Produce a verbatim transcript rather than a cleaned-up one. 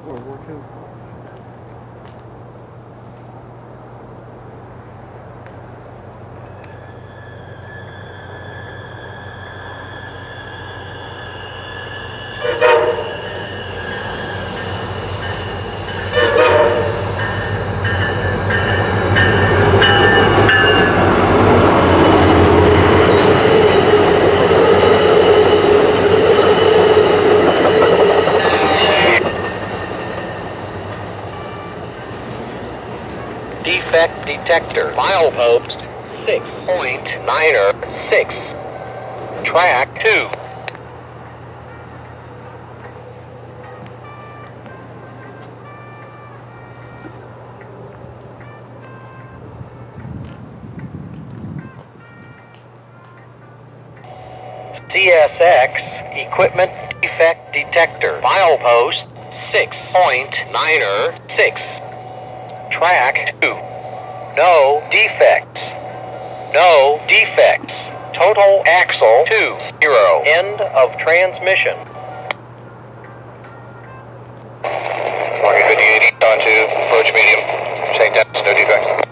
World War Two. Defect detector. Milepost six point nine six. Track two. C S X equipment defect detector. Milepost six point nine six. Track two. No defects. No defects. Total axle two zero. End of transmission. Mark P fifty-eight on to approach medium. Saying that's no defects.